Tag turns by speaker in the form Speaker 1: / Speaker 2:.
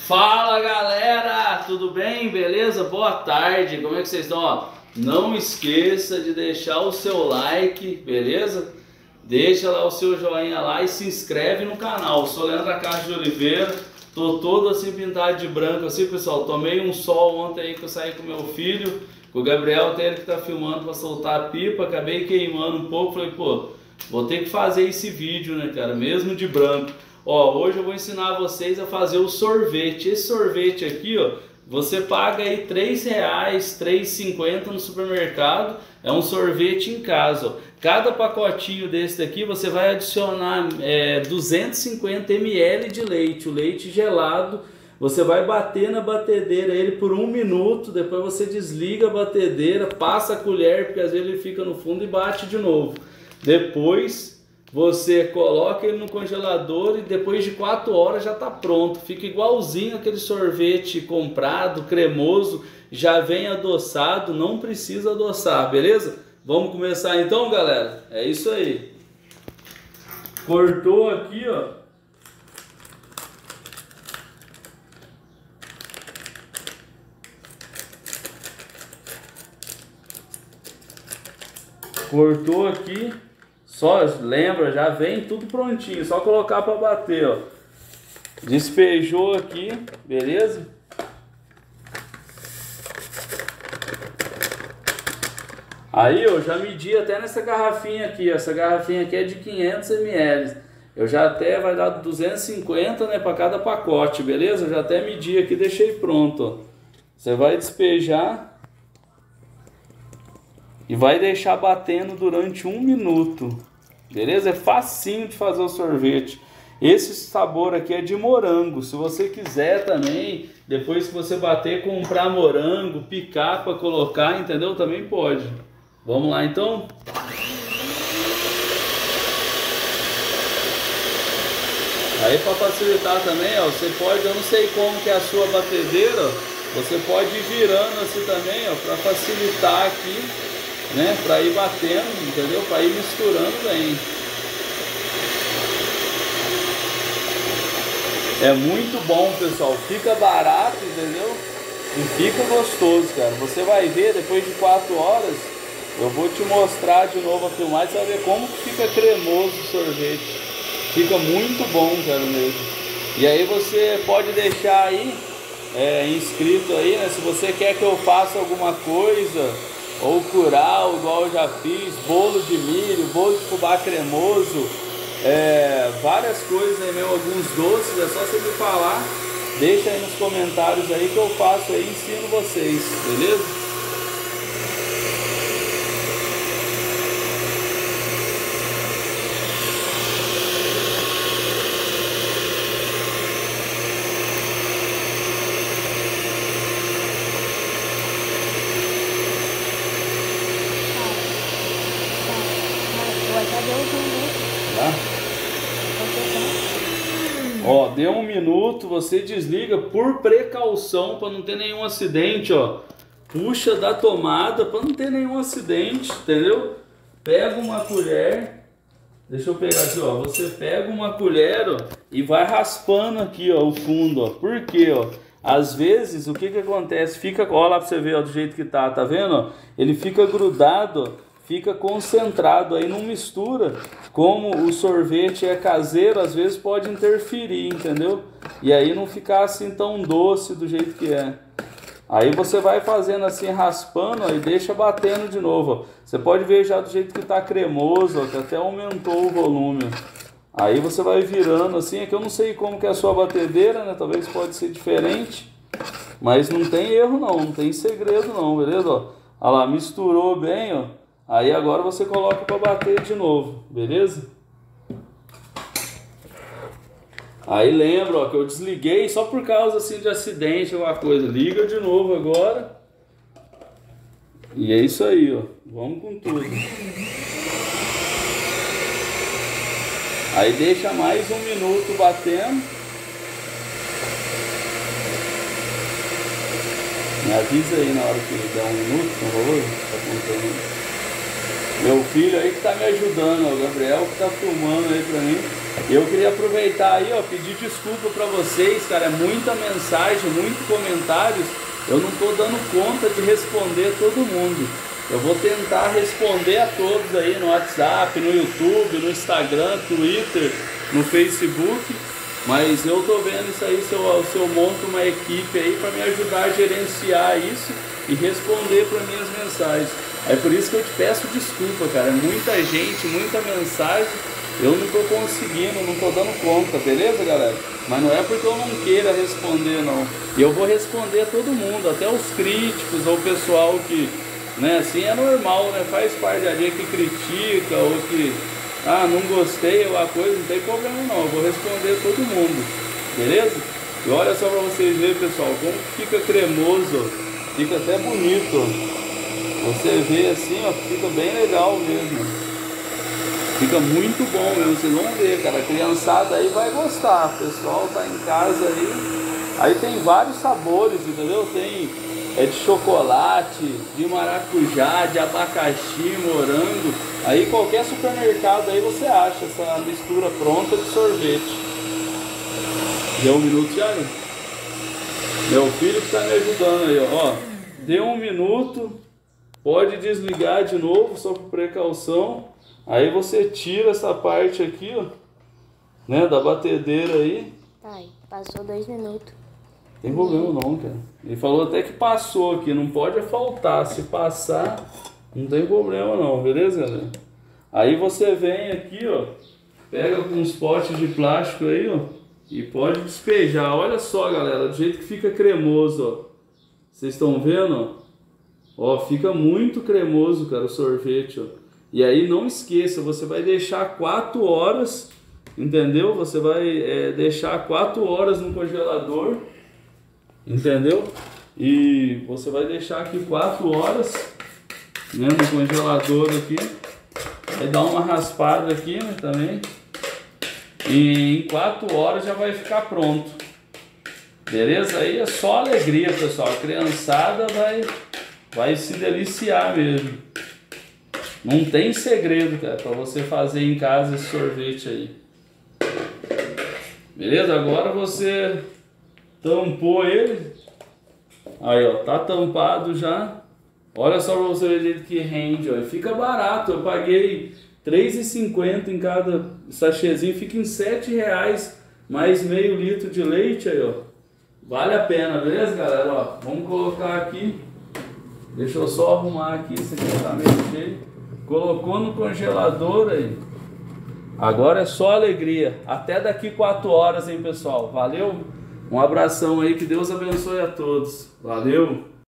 Speaker 1: Fala galera, tudo bem? Beleza? Boa tarde, como é que vocês estão? Ó, não esqueça de deixar o seu like, beleza? Deixa lá o seu joinha lá e se inscreve no canal. Eu sou Leandro Castro de Oliveira, tô todo assim pintado de branco assim, pessoal. Tomei um sol ontem aí que eu saí com meu filho, com o Gabriel, tem ele que tá filmando para soltar a pipa, acabei queimando um pouco, falei, pô, vou ter que fazer esse vídeo, né, cara, mesmo de branco. Ó, hoje eu vou ensinar vocês a fazer o sorvete. Esse sorvete aqui, ó, você paga aí R$3, R$3,50 no supermercado. É um sorvete em casa, ó. Cada pacotinho desse daqui você vai adicionar 250 ml de leite, o leite gelado. Você vai bater na batedeira ele por 1 minuto, depois você desliga a batedeira, passa a colher, porque às vezes ele fica no fundo e bate de novo. Depois você coloca ele no congelador e depois de 4 horas já está pronto. Fica igualzinho aquele sorvete comprado, cremoso, já vem adoçado, não precisa adoçar, beleza? Vamos começar então, galera? É isso aí. Cortou aqui, ó. Cortou aqui. Só lembra, já vem tudo prontinho, só colocar para bater, ó. Despejou aqui, beleza? Aí eu já medi até nessa garrafinha aqui, ó. Essa garrafinha aqui é de 500 ml. Eu já até vai dar 250, né, para cada pacote, beleza? Eu já até medi aqui, deixei pronto, ó. Você vai despejar e vai deixar batendo durante 1 minuto. Beleza? É facinho de fazer o sorvete. Esse sabor aqui é de morango. Se você quiser também, depois que você bater, comprar morango, picar para colocar, entendeu? Também pode. Vamos lá então? Aí para facilitar também, ó, você pode, eu não sei como que é a sua batedeira, você pode ir virando assim também, ó, para facilitar aqui, né, para ir batendo, entendeu? Para ir misturando bem. É muito bom, pessoal. Fica barato, entendeu? E fica gostoso, cara. Você vai ver depois de 4 horas. Eu vou te mostrar de novo a filmagem. Você vai ver como que fica cremoso o sorvete. Fica muito bom, cara, mesmo. E aí você pode deixar aí inscrito aí, né? Se você quer que eu faça alguma coisa, ou curau, igual eu já fiz, bolo de milho, bolo de fubá cremoso, várias coisas aí mesmo, alguns doces, é só você me falar, deixa aí nos comentários aí que eu faço aí, ensino vocês, beleza? Ó, deu 1 minuto, você desliga por precaução para não ter nenhum acidente, ó. Puxa da tomada para não ter nenhum acidente, entendeu? Pega uma colher, deixa eu pegar aqui, ó. Você pega uma colher, ó, e vai raspando aqui, ó, o fundo, ó. Por quê, ó? Às vezes, o que que acontece? Fica, ó lá para você ver, ó, do jeito que tá vendo, ó? Ele fica grudado, ó. Fica concentrado, aí não mistura. Como o sorvete é caseiro, às vezes pode interferir, entendeu? E aí não ficar assim tão doce do jeito que é. Aí você vai fazendo assim, raspando, ó, e deixa batendo de novo, ó. Você pode ver já do jeito que tá cremoso, ó, que até aumentou o volume. Aí você vai virando assim, é que eu não sei como que é a sua batedeira, né? Talvez pode ser diferente, mas não tem erro não, não tem segredo não, beleza? Ó, olha lá, misturou bem, ó. Aí agora você coloca para bater de novo, beleza? Aí lembra, ó, que eu desliguei só por causa assim de acidente, alguma coisa. Liga de novo agora. E é isso aí, ó. Vamos com tudo. Aí deixa mais 1 minuto batendo. Me avisa aí na hora que der 1 minuto, por favor. Tá contando. Meu filho aí que tá me ajudando, ó, o Gabriel que tá filmando aí pra mim. Eu queria aproveitar aí, ó, pedir desculpa para vocês, cara, é muita mensagem, muitos comentários, eu não tô dando conta de responder todo mundo. Eu vou tentar responder a todos aí no WhatsApp, no YouTube, no Instagram, Twitter, no Facebook, mas eu tô vendo isso aí, se eu monto uma equipe aí para me ajudar a gerenciar isso e responder para minhas mensagens. É por isso que eu te peço desculpa, cara, muita gente, muita mensagem, eu não tô conseguindo, não tô dando conta, beleza, galera? Mas não é porque eu não queira responder, não. E eu vou responder a todo mundo, até os críticos ou o pessoal que, né, assim é normal, né? Faz parte de alguém que critica ou que, não gostei ou a coisa, não tem problema não. Eu vou responder a todo mundo, beleza? E olha só pra vocês verem, pessoal, como fica cremoso, ó. Fica até bonito, ó. Você vê assim, ó, fica bem legal mesmo. Fica muito bom mesmo, vocês vão ver, cara. A criançada aí vai gostar. O pessoal tá em casa aí. Aí tem vários sabores, entendeu? Tem de chocolate, de maracujá, de abacaxi, morango. Aí qualquer supermercado aí você acha essa mistura pronta de sorvete. Deu um minuto já? Meu filho que tá me ajudando aí, ó. Deu um minuto. Pode desligar de novo, só por precaução. Aí você tira essa parte aqui, ó, né, da batedeira aí.
Speaker 2: Tá, passou 2 minutos.
Speaker 1: Tem problema não, cara. Ele falou até que passou aqui, não pode faltar. Se passar, não tem problema não, beleza, galera? Aí você vem aqui, ó, pega uns potes de plástico aí, ó, e pode despejar. Olha só, galera, do jeito que fica cremoso, ó. Vocês estão vendo, ó? Ó, fica muito cremoso, cara, o sorvete, ó. E aí não esqueça, você vai deixar 4 horas, entendeu? Você vai deixar 4 horas no congelador, entendeu? E você vai deixar aqui 4 horas, né, no congelador aqui. Vai dar uma raspada aqui, né, também. E em 4 horas já vai ficar pronto. Beleza? Aí é só alegria, pessoal. A criançada vai se deliciar mesmo. Não tem segredo, cara, para você fazer em casa esse sorvete aí. Beleza? Agora você tampou ele. Aí, ó, tá tampado já. Olha só para você ver o jeito que rende, ó. E fica barato. Eu paguei R$3,50 em cada sachêzinho. Fica em R$7, mais meio litro de leite aí, ó. Vale a pena, beleza, galera? Ó, vamos colocar aqui. Deixa eu só arrumar aqui, isso aqui tá meio cheio. Colocou no congelador aí. Agora é só alegria. Até daqui 4 horas, hein, pessoal? Valeu? Um abração aí, que Deus abençoe a todos. Valeu!